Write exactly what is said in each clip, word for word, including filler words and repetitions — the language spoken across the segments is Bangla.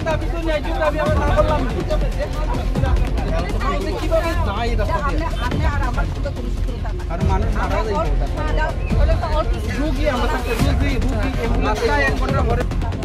দাবি তো ন্যায্য দাবি আমরা না বললাম কিভাবে নাই আর মানুষ মারা যাইব রুগী আমরা রুগী রুগী রাস্তায় এক ঘন্টা ঘরে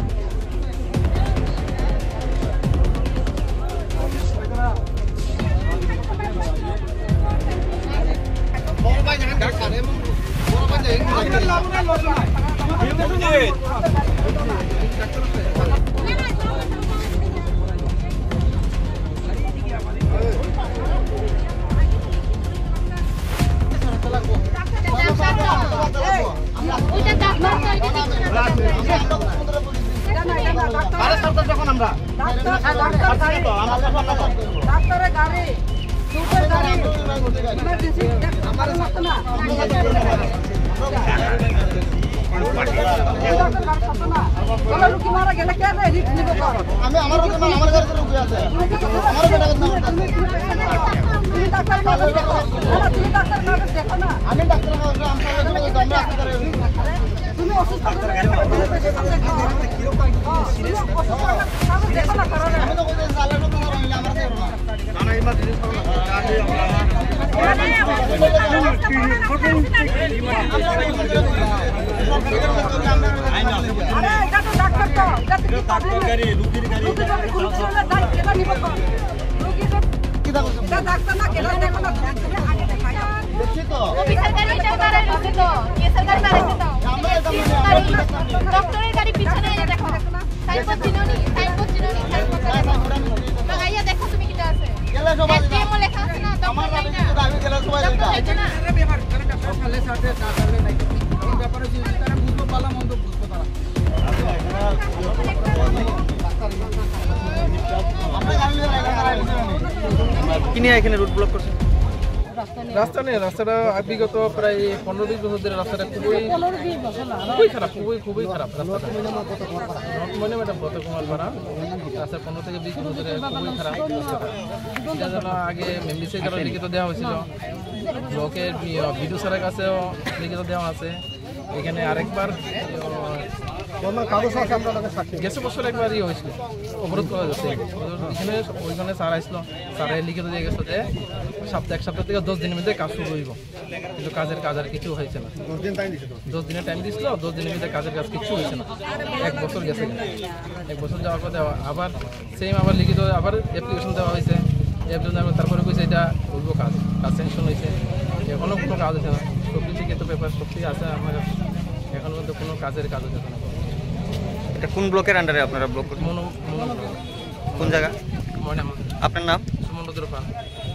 ডাক্তারের গাড়ি সুপার গাড়ি ইমার্জেন্সি আমার মত না লোক মারা গেলে কে রিস্ক নিব আমি আমার আমার গাড়িতে লোক আছে আমার বেটা তুমি ডাক্তার কাগজ দেখো না তুমি ডাক্তার কাগজ দেখো না আমি ডাক্তার কাগজ আমরা আমরা তুমি অসুস্থ দেখো না কারণ আমি তো বলতে সালা লোক আমরা আমরা দেখো না না ইমার্জেন্সি করো না আরে এটা তো ডাক্তার তো এটা কি প্রবলেম গাড়ি রুগীর গাড়ি রুগীর কোন ছেলে দাই কেন নিব রুগী কি ডাক্তার ডাক্তার না কেন দেখো না তুমি আগে দেখাই দেখি তো অফিসার গাড়ি এটা গাড়ি রয়েছে তো কেসার গাড়ি দাঁড়াইছে তো আমরা এটা মানে ডক্টরের গাড়ি পিছনে এই দেখো সাইনবোর্ড চিনোনি সাইনবোর্ড চিনোনি তো আইয়া দেখো তুমি কিটা আছে গেলে সবাই এসডিএম লেখা আছে না আমার গাড়ি তো দাবি গেলে সবাই এটা না আরে ব্যাপার করে ডাক্তার খালে সাথে না খালে নাই এই ব্যাপারে যে তারা বুঝতে পারলাম মন্দ বুঝতে তারা কি নিয়ে এখানে রুট ব্লক করছে রাস্তা নেই রাস্তাটা বিগত প্রায় পনেরো বিশ বছর ধরে রাস্তাটা খুবই খুবই খারাপ খুবই খুবই খারাপ রাস্তাটা মনে ম্যাডাম কত কুমার পাড়া রাস্তা পনেরো থেকে বিশ বছর ধরে খুবই খারাপ রাস্তাটা এটা যেন আগে মেমডিসের কারণে লিখিত দেওয়া হয়েছিল ব্লকের বিডিও স্যারের কাছেও লিখিত দেওয়া আছে এখানে আরেকবার গেছে বছর একবার ইয়ে হয়েছিল অবরোধ করা যাচ্ছে এখানে ওইখানে স্যার আসলো স্যারের লিখিত দিয়ে গেছে যে সপ্তাহ এক সপ্তাহ থেকে দশ দিনের মধ্যে কাজ শুরু হইব কিন্তু কাজের কাজ আর কিছু হয়েছে না দশ দিনের টাইম দিয়েছিল দশ দিনের মধ্যে কাজের কাজ কিছু হয়েছে না এক বছর গেছে এক বছর যাওয়ার পর দেওয়া আবার সেম আবার লিখিত আবার অ্যাপ্লিকেশন দেওয়া হয়েছে অ্যাপ্লিকেশন তারপরে কইছে এটা করবো কাজ কাজ স্যাংশন হয়েছে এখনও কোনো কাজ হয়েছে না সব কিছু কিন্তু পেপার সব কিছু আছে আমার এখন পর্যন্ত কোনো কাজের কাজ হচ্ছে না এটা কোন ব্লকের আন্ডারে আপনারা ব্লক করছেন মনো মনো কোন জায়গা মনে আপনার নাম সুমন রুদ্র পাল